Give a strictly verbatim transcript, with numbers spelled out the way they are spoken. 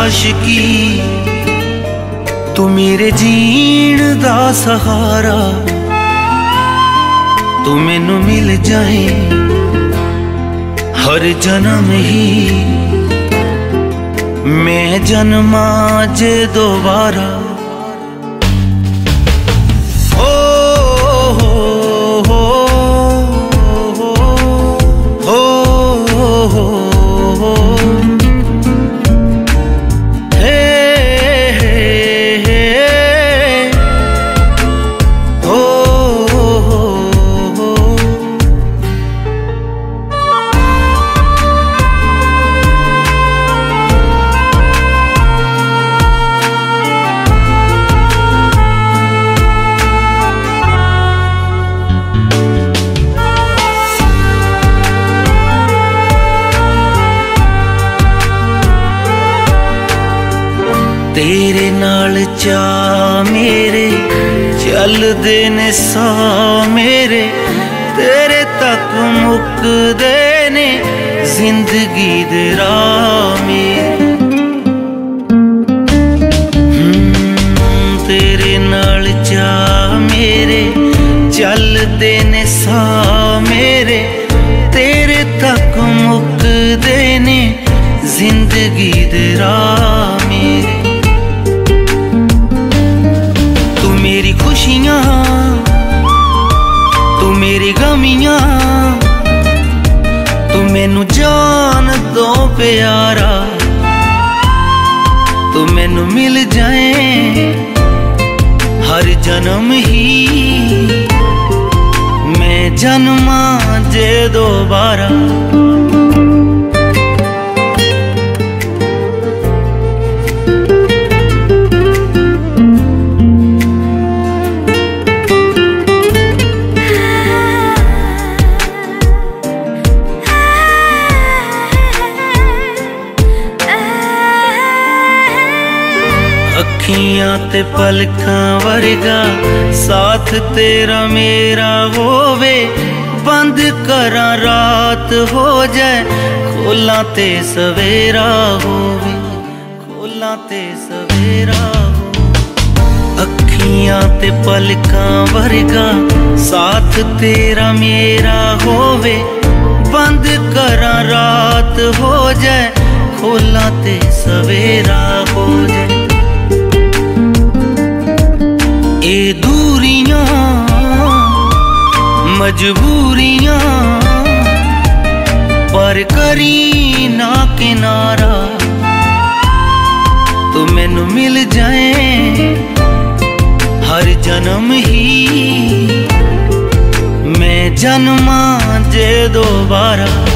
आशिकी, तू मेरे जीण दा सहारा। तू मैनू मिल जाए हर जन्म ही, मैं जन्मा जे दोबारा। तेरे नाल चा मेरे चलदे ने सा मेरे, तेरे तक मुकदे ने जिंदगी दे राह मेरे। तेरे नाल चा मेरे चलदे ने सा मेरे, तेरे तक मुकदे ने जिंदगी दे राह मेरे। मेरी खुशियां तू मेरी गमियां, तू मैनू जान दो प्यारा। तू मैनू मिल जाए हर जन्म ही, मैं जन्मा जे दोबारा। अखियां ते पलकां वर्गा साथ तेरा मेरा होवे, बंद करा रात हो जाए खोला ते सवेरा होवे, खोला ते सवेरा हो। अखियां ते पलकां वर्गा साथ तेरा मेरा होवे, बंद करा रात हो जाए खोला ते सवेरा हो जाए। ए दूरियां मजबूरियां पर करी ना किनारा। तू मैनू मिल जाए हर जन्म ही, मैं जन्मा जे दोबारा।